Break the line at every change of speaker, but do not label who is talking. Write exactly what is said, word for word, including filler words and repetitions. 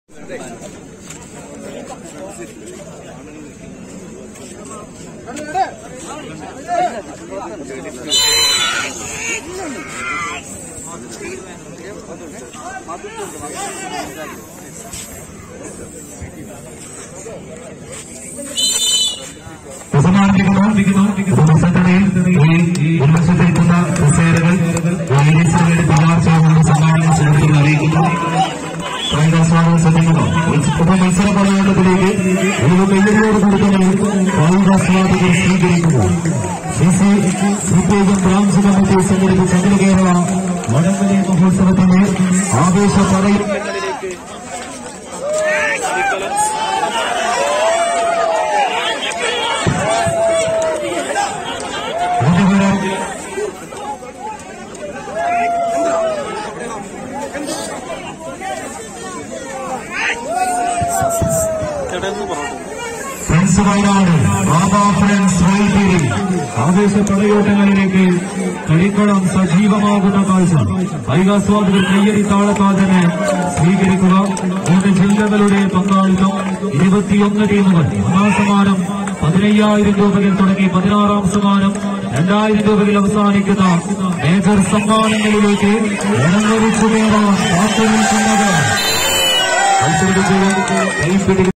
ഉന്മസിപ്പിക്കുന്ന കസേരകൾ വൈദ്യസഭയുടെ പരാജയങ്ങളുടെ സമ്മാനങ്ങൾ സുഹൃത്തുക്കൾ അറിയിക്കുന്നു. കായികാസ്വാദന സജ്ജീകരണം ഉപമത്സര പോരാട്ടത്തിലേക്ക് ഒരു കയ്യടിയോട് കൊടുക്കുന്ന കായികാസ്വാദകർ സ്വീകരിക്കുന്നു. C C CPIM branch committee സംഘടിപ്പിച്ച അഖില കേരള വടംവലി മഹോത്സവത്തിന്റെ ആവേശ പടയിലേക്ക് ഫ്രണ്ട്സ് വയനാട് ബാബ ഫ്രണ്ട്സ് വൈദ്യുതി ആവേശ പടയോട്ടങ്ങളിലേക്ക് കളിക്കളം സജീവമാകുന്ന കാഴ്ച കായികാസ്വാദകർ കയ്യടി താളത്താൽ തന്നെ സ്വീകരിക്കുക. മൂന്ന് ജില്ലകളുടെ പങ്കാളിത്തം ഇരുപത്തിയൊന്ന് ടീമുകൾ. ഒന്നാം സമ്മാനം പതിനയ്യായിരം രൂപയിൽ തുടങ്ങി പതിനാറാം സമ്മാനം രണ്ടായിരം രൂപയിൽ അവസാനിക്കുന്ന മേജർ സമ്മാനങ്ങളിലേക്ക് ഇടംവരിച്ചു കയറാൻ കാത്തുനിൽക്കുന്നത്.